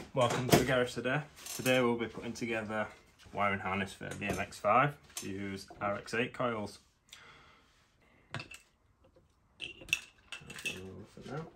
Welcome to the garage today. Today we'll be putting together wiring harness for the MX5 to use RX8 coils. For now.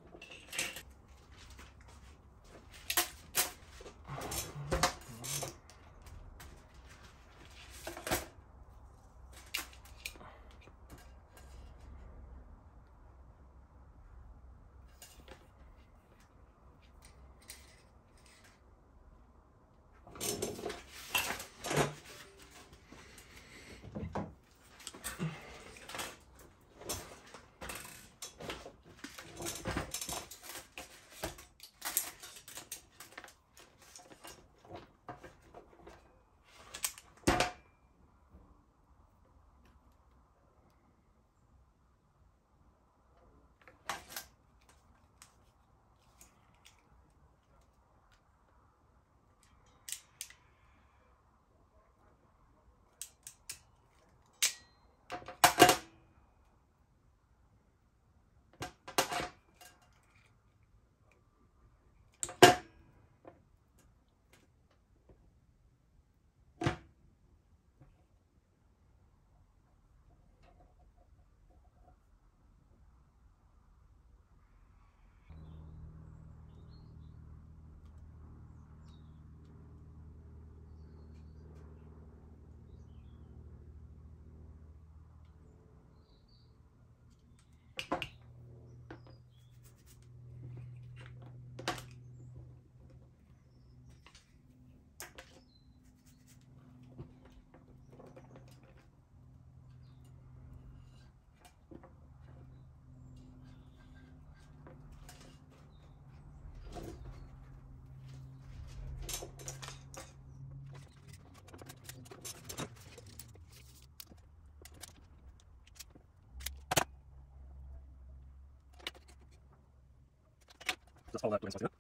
Just follow that to inside.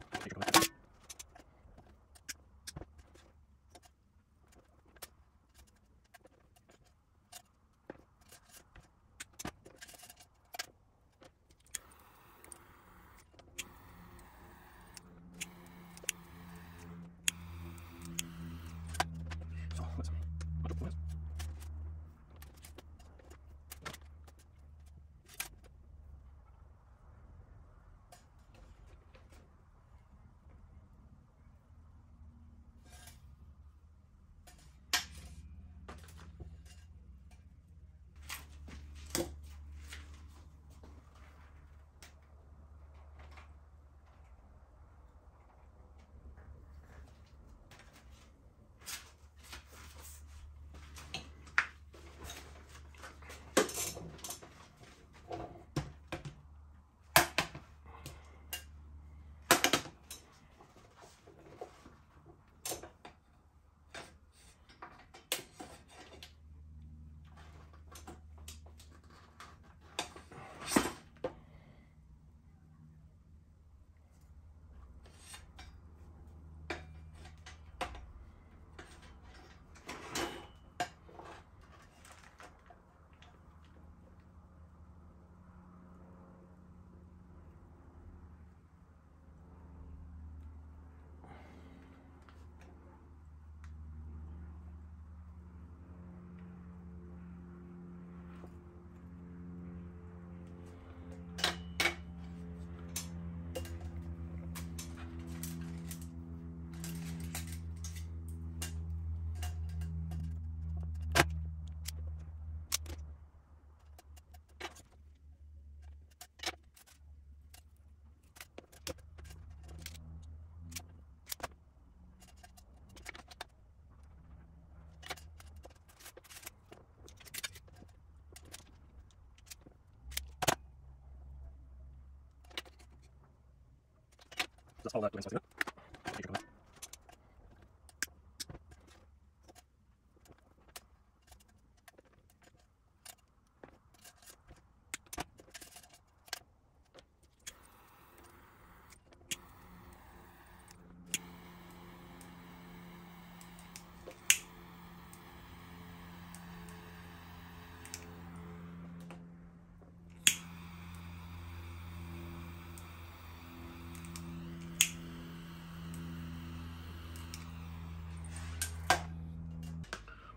Just follow that to inside.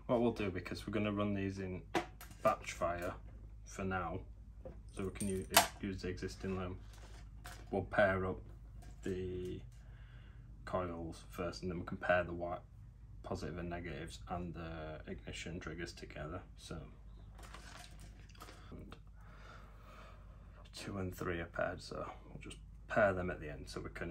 what we'll do, because we're going to run these in batch fire for now, so we can use the existing loom, we'll pair up the coils first, and then we can pair the white positive and negatives and the ignition triggers together. So 2 and 3 are paired, so we'll just pair them at the end so we can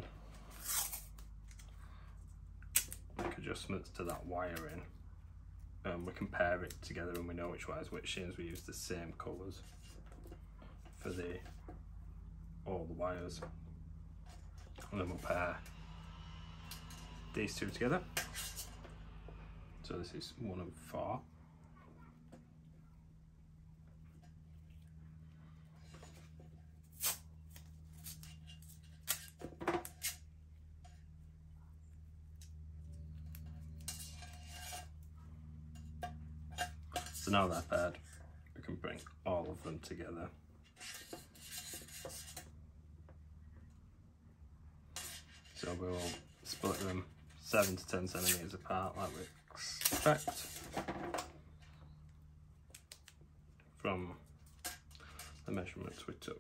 make adjustments to that wiring. We can pair it together and we know which way is which, since we use the same colours for all the wires. And then we'll pair these two together. So this is 1 and 4. So now they're paired, we can bring all of them together. So we'll split them 7 to 10 centimeters apart, like we expect from the measurements we took.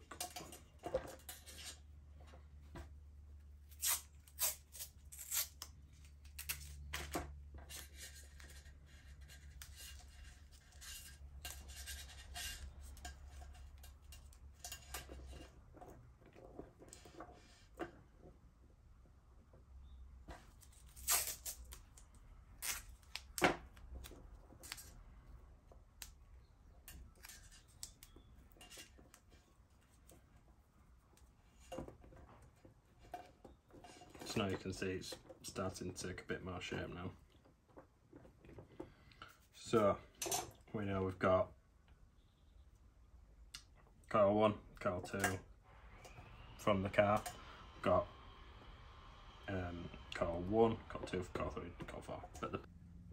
So now you can see it's starting to take a bit more shape now. So we know we've got coil 1, coil 2 from the car, we've got coil 1, coil 2, coil 3, coil 4, but the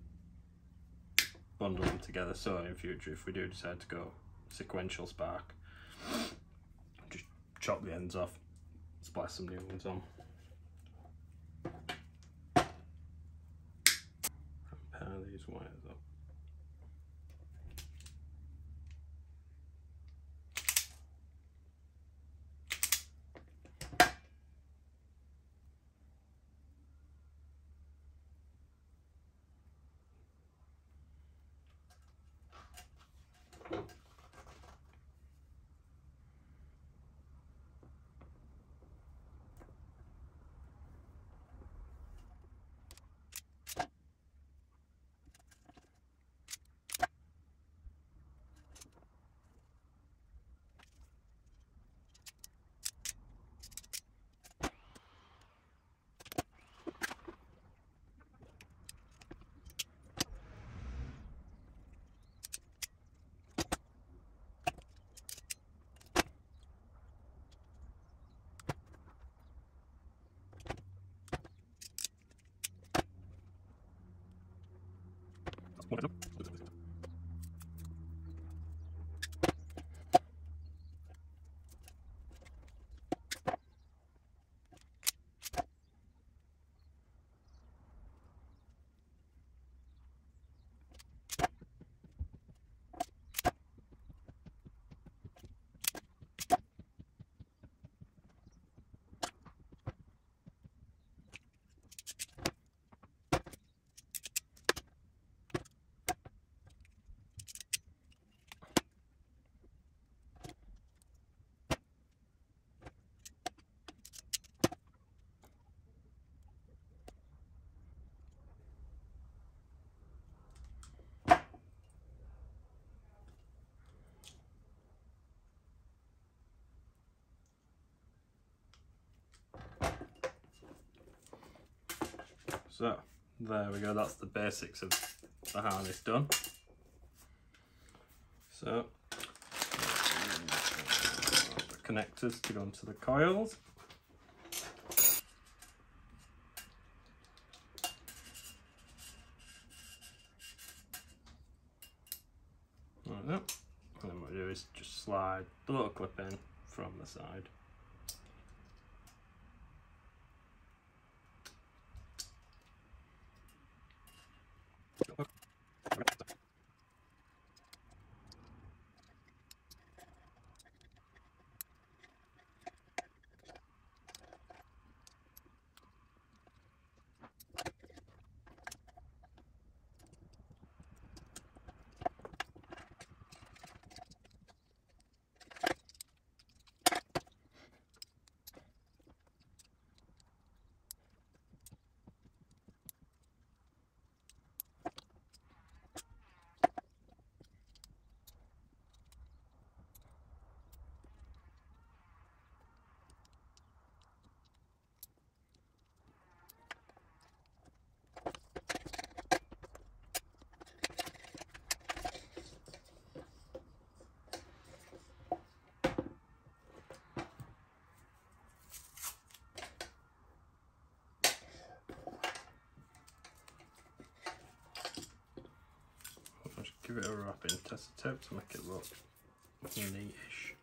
bundle them together, so in future if we do decide to go sequential spark, just chop the ends off, splice some new ones on. Pair these wires up. So there we go, that's the basics of the harness done. So the connectors to go into the coils. Like that. And then what we do is just slide the little clip in from the side. give it a wrapping test tape to make it look neatish.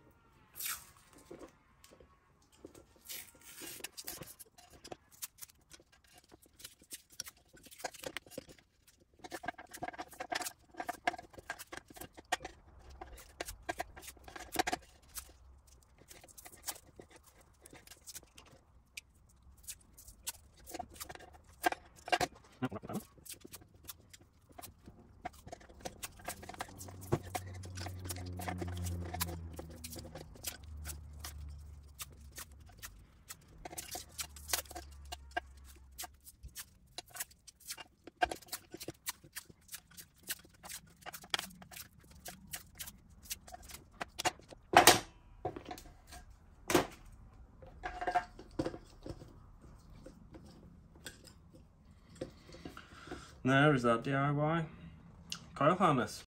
There is our DIY coil harness.